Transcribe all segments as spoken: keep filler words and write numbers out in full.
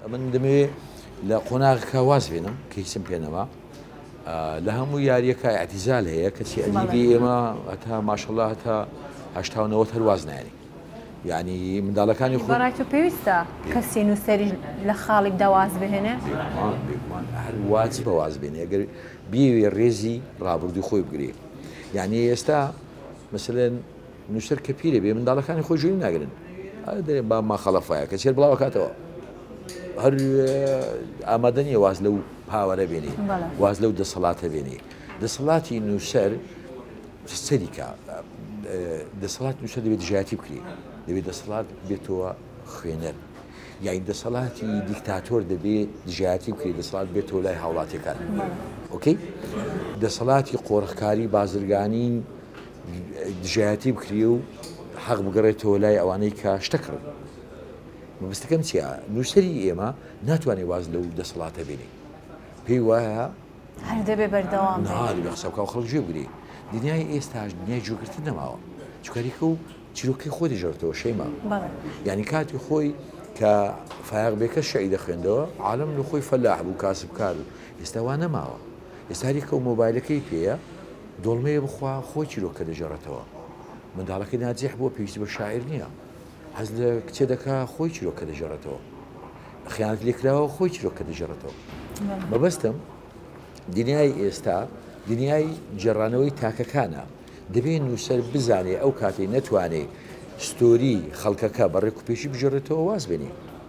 من دەمەوێت لە قۆناغەکە واز بێنم کە هیچم پێ نەما لە هەموو یاریەکە اعتیزال هەیە کەچی ئەدیبی ئێمە هەتا ماشەڵڵا هەتا هەشتا و نەوەت هەر واز نایێنی یعنی منداڵەکانی خۆ بەڕای تۆ پێویستە کەسی نووسەری لە خاڵێک داواز بهێنێ هەر واجب بە واز بێنێ ئەگەر بیوێ ڕێزی ڕابردوو خۆی بگرێ یعنی ئێستا مثلەن نووسەر کە پیرە بێ منداڵەکانی خۆی ژووری ناگرن دەرێ با ماخەڵەفایە کە چێر بڵاوکاتەوە هەر ئامادە نیە واز لەو پاوەرە بێنێ واز لەو دەسەڵاتە بێنێ دەسەڵاتی نووسەر سەریکە دەسەڵات نووسەر دەبێت دژایەتی بکرێ دەبێت دەسەڵات بێتەوە خوێنەر یعنی دەسەڵاتی دیکتاتۆر دەبێت دژایەتی بکرێت دەسەڵات بێتەوە لای هاوڵاتیەکان ئۆکەی دەسەڵاتی قۆڕخکاری بازرگانی دژایەتی بکرێ و حەق بگەڕێتەوە لای ئەوانەی کە شتەکڕن مەبەستەکەم چییە نووسەری ئێمە ناتوانێت واز لەو دەسەڵاتە بێنێ پێی وایە هەر دەبێ بەردەوام ناڵی بە قسەکە خەڵک ژێ بگرێ دنیای ئێستاش دنیای جوگرتن نەماوە چکاریکە و چیرۆکی خۆی دەژێتەوە شەیما یعنی کاتی خۆی کە فایق بێکە شەعی دەخوێندەوە عالم لە خۆی فەلاح بوو کاسبکار و ئێستا وا نەماوە ئێستاریکە و مۆبایلەکەی پێەیە دۆڵمەیە بخوا خۆی چیرۆکە دەژێڕێتەوە منداڵەکەی ناجیح بووە پێویستی بە شاعر نییە حەز لە کچێ دەکا خۆی چیرۆکە دەژێڕێتەوە خیانەت لێکراوە خۆی چیرۆکە دەژێڕێتەوە مەبەستم دنیای ئێستا دنیای جێڕانەوەی تاکەکانە دەبێت نووسەر بزانێ ئەو کاتەی نەتوانێت ستۆری خەڵکەکە بە ڕێکوپێشی بژێڕێتەوە واز بێنێ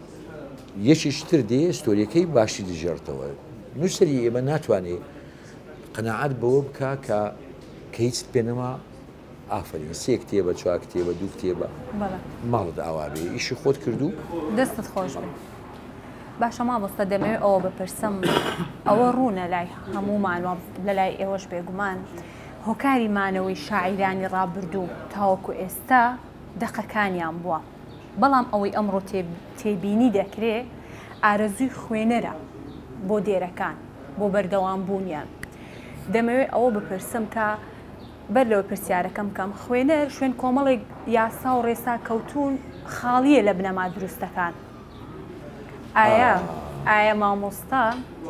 یەکیشتر دێ ستۆریەکەی باشی دەژێڕێتەوە نووسەری ئێمە ناتوانێت قەناعەت بەوە بکە کە کە هیچ پێنەما ئافرین سێ کتێبە چوار کتێبە دوو کتێبە ماڵت ئاوا بێ ئیشی خۆت کردو دەستت خۆش بێ باشە مامۆستا دەمەوێت ئەوە بپرسم ئەوە ڕوونە لای هەمومان لە لای ئێوەش بێگومان هۆکاری مانەوەی شاعیرانی ڕابردوو تاوەکو ئێستا دەقەکانیان بووە بەڵام ئەوەی ئەمڕۆ تێبینی دەکرێت ئارەزووی خوێنەرە بۆ دێرەکان بۆ بەردەوام بوونیان دەمەوێت ئەوە بپرسم کە بەر لەوە پرسیارەکەم کەم خوێنەر شوێن کۆمەڵێک یاسا و ڕێسا کەوتون خاڵیە لە بنەما دروستەکان ئایا ئایا مامۆستا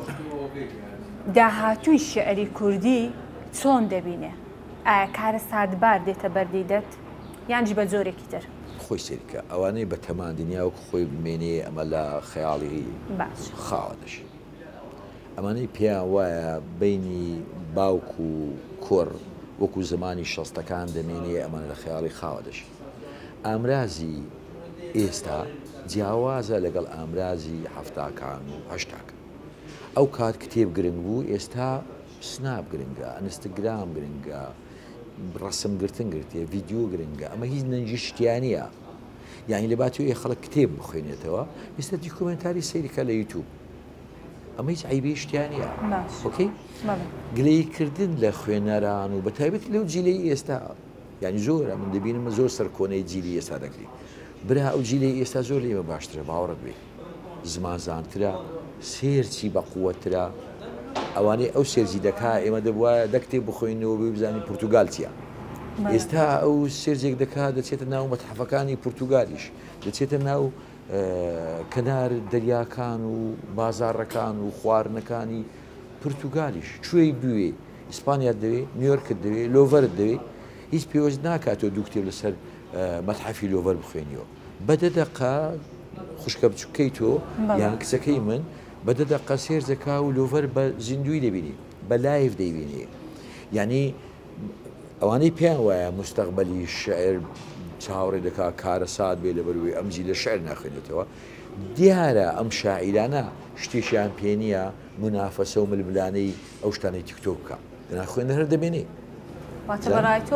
داهاتووی شێعری کوردی چۆن دەبینێ ئایا کارە سادبار دێتە بەردەیدەت یانجی بە جۆرێکی تر خۆی سێریکە ئەوانەی بە تەمان دنیاوەکو خۆی بمێنێ ئەمە لە خەیاڵی خاوە دەشێت ئەمانەی پێیان وایە بینی باوک و کۆڕ وەکو زمانی شەستەکان دەمێنێ ئەمانە لە خەیاڵی خاوە دەشێت ئامرازی ئێستا جیاوازە لەگەڵ ئامرازی هەفتاکان و هەشتاکە ئەو کات کتێب گرنگ بوو ئێستا سناب گرنگە ئەنستگرام گرنگە ڕسمگرتن گرتێ ڤیددیو گرنگە ئەمە هیچ نەنجی شتیانە یعنی لە باتوێ خەڵک کتێب بخوێنێتەوە ئێستا دیکۆمنتاری سەیریکە لە یوتیوب ئەمە هیچ عیبی شتیانە ئۆکەی گلەیکردن لە خوێنەران و بەتایبەتی لەو جیلەی ئێستا یعنی زۆرە من دەبینم زۆر سەرکۆنەی جیلی ئێستا دەکری برا ئەو جیلەی ئێستا زۆر لێمە باشترە باوەڕت بێ زمانزانترە سێرچی بە قووەترە ئەوانەی ئەو سێرجی دەکا ئێمە دەبواە دەکتێ بخۆینەوە بزانانی پورتوگال چیە ئێستا ئەو سێرجێک دەکا دەچێتە ناو مەتحەفەکانی پورتوگالیش دەچێتە ناو کەنار دەریاکان و بازاڕەکان و خواردنەکانی پورتوگالیش کوێی بوێ ئیسپانیا دەوێ نیویۆرکت دەوێ لۆڤەرت دەوێ هیچ پێوەست ناکاتەوە دوو کتێب لەسەر مەتحەفی لۆڤەر بخوێنیەوە بەدە دەقا خوشکە بچووکەی تۆ یان کچەکەی من بەدە دەقا سێرجەکا و لۆڤەر بە زیندوی دەبینی بە لایف دەیبینی یعنی ئەوانەی پێیان وایە مستەقبەلی شعر چاوەڕێ دەکا کارە سات بێ لەبەروی ئەمجی لە شعر ناخوێنێتەوە دیارە ئەم شاعیرانە شتێکیان پێ نییە منافەسە و ململانەی ئەو شتانەی تیکتۆک بکە دەنا خوێنەر هەر دەبێنێ واتە بەڕای تۆ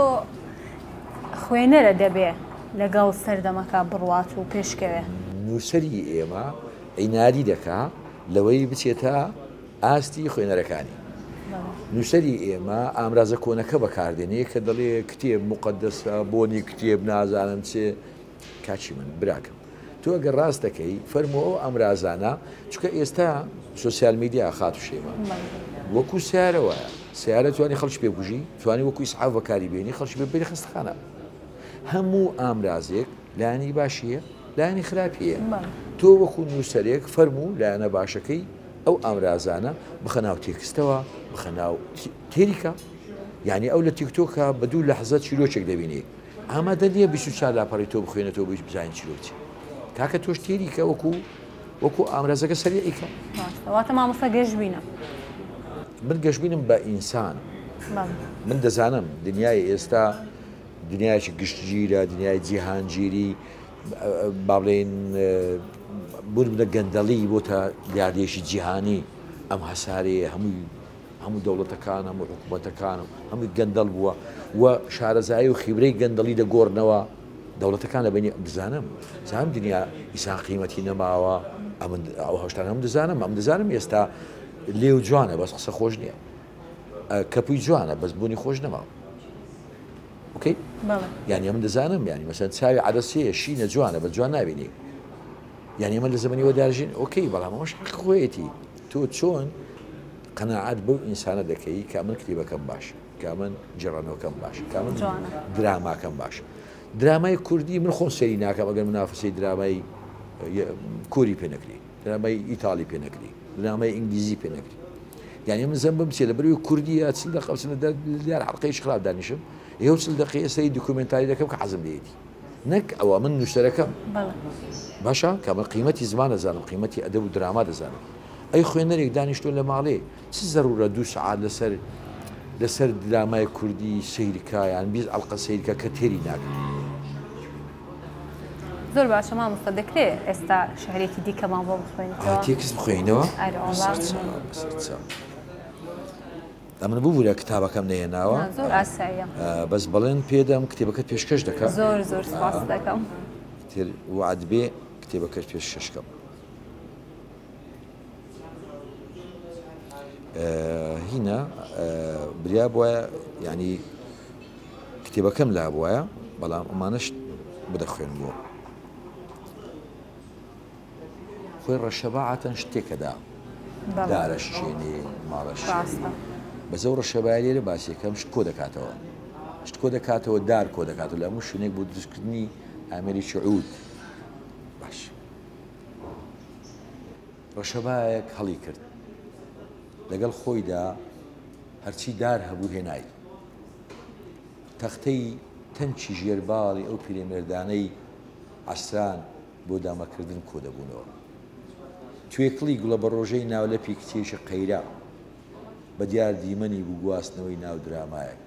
خوێنەرە دەبێ لەگەڵ سەردەمەکە بڕوات و پێشکەوێ نووسەری ئێمە عیناری دەکا لەوەی بچێتە ئاستی خوێنەرەکانی نووسەری ئێمە ئامرازە کۆنەکە بەکاردێنێ کە دەڵێ کتێب مقدسە بۆنی کتێب نازانم چێ کاچی من براکەم تۆ ئەگەر ڕاست دەکەی فەرمەوە ئەمرازانە چکە ئێستا سوسیال میدیا خات و شێمە وەکو سیارەوە سیارە توانی خەڵک پێبژی توانی وەکو ئیسعاف بەکاری بێنی خەڵکی بێ بێری خستەخانە هەموو ئامرازێک لایەنی باشیە لایەنی خراپیە تۆ وەکو نووسەرێک فەرموو لایەنە باشەکەی ئەو ئامرازانە بخە ناو تێکستەوە بخە ناو تێریکە یعنی ئەو لە تیکتۆکە بە دوو لەحزە چیرۆچێک دەبینێ ئامادە نییە بیست و چوار لاپەڕی تۆ بخوێنێتەوە بۆی بزانین چیرۆچی کاکە تۆش تێریکە وەکو وەکو ئامرازەکە سەریعیکە واتە مامۆستا گەشتبینە من گەشتبینم بە ئینسان من دەزانم دنیای ئێستا دنیایکی گشتگیرە دنیای جیهانگیری با بڵێن بوون بدە گەندەڵی بۆ تا دیاردێشی جیهانی ئەم هەسارەیە هەمووی هەموو دەوڵەتەکان هەموو حکوومەتەکان هەمووی گەندەڵ بووە و شارەزایی و خیبرەی گەندەڵی دەگۆڕنەوە دەوڵەتەکان لە بینی دەزانم زانم دنیا ئیسان قیمەتی نەماوە ئەو هەشتان هەم دەزانم ئەم دەزانم ئێستا لێو جوانە بەس قسە خۆش نییە کەپوی جوانە بەس بوونی خۆش نەماوە اوكي يعني من دزانم يعني مثلا تساوي عدسيه شينه جوانه بس جوان نابيني يعني من الزمني ودارجين اوكي بلا مش حق خويتي تو تشون قناعات بو انسان ذكي كامل كتيبه كم باش كامل جرانو كم باش كامل دراما كم باش درامای کوردی من خۆم سەری ناکەم ئەگەر منافسەی درامای کوری پێ نەکری درامای ئیتالی پێ نەکری درامای ئینگلیزی پێ نەکری یعنی من زەم بم چێ لە بەروی کوردیە چل دقیقە بچنە دیار حەڵقەیەکی خراپ دانیشم ئێوە چل دقیقە سەری دوکومنتاری دەکەم کە حەزم لێیەتی نەک ئەوە من نووسەرەکەم باشە کە من قیمەتی زمان دەزانم قیمەتی ئەدەب و دراما دەزانم ئەی خوێنەرێک دانیشتۆ لە ماڵێ چ زەرورە دوو سەعات لەسەر لەسەر درامای کوردی سەیرکە یان بیست حەڵقە سەیرکە کە تێری ناکەم زۆر باشە مامۆستا دەکرێت ئێستا شعرێکی دیکەمان بۆ بخوێنیتەوە تێکست بخوێنەوە ئەمن بوو لە کتابەکەم نێناوە زۆر ئاساییە بەس بەڵێن پێدەم کتێبەکەت پێشکەش دەکەم زۆر زۆر سپاس دەکەم وعد بێ کتێبەکەت پێشکەشکەم هینە بریا بواە ینی کتێبەکەم لا بواە بەڵام ئەمانەش بدەخوێنبووە خۆی ڕەشەباعەتەن شتێکەدا دارە شوێنێ ماڵەش بەزە و ڕەشەبای لێرە باسیەکەم شت کۆ دەکاتەوە شت کۆ دەکاتەوە دار کۆ دەکاتەوە لە هەموو شوێنێک بۆ دروستکردنی ئامێری شعود باش ڕەشەبایەک هەڵی کرد لەگەڵ خۆیدا هەرچی دار هەبوو هێنای تەختەی تەنچی ژێرباڵی ئەو پیرەمێردانەی عەسران بۆ دامەکردن کۆ دەبوونەوە توێکڵی گوڵە بە ڕۆژەی ناولەپی کچێشە قەیرا بە دیار دیمەنی بوو گواستنەوەی ناو درامایەک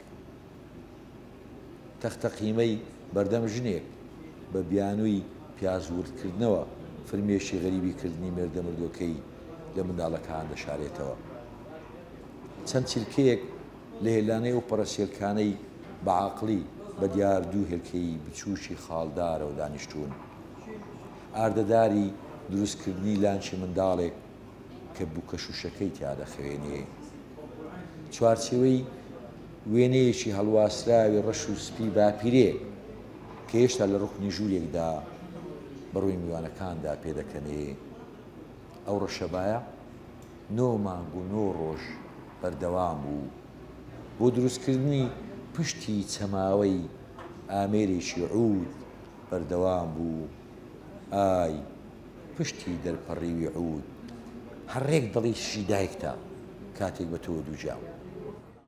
تەختە قیمەی بەردەم ژنێک بە بیانووی پیازوردکردنەوە فرمێشی غەریبیکردنی مێردە مردوەکەی لە منداڵەکان دەشارێتەوە چەند چیلکەیەک لە هێلانەی و پەرەسێلکانەی بەعاقلی بە دیار دوو هێلکەی بچوشی خاڵدارە و دانیشتوون ئاردەداری دروستکردنی لانچی منداڵێک کە بووکە شوشەکەی تیا دەخوێنێ چوارچێوەی وێنەیەکی هەڵواسراوی ڕەش و سپی باپیرێ کە هێشتا لە ڕوخنی ژوورێکدا بەڕووی میوانەکاندا پێدەکەنێ ئەو ڕەشەبایە نۆ مانگ و نۆ ڕۆژ بەردەوام بوو بۆ دروستکردنی پشتی چەماوەی ئامێرێکی عود بەردەوام بوو ئای پشتی دەرپەڕیوی عود هەڕێک دڵی شی دایکتا کاتێک بە تۆ دووجام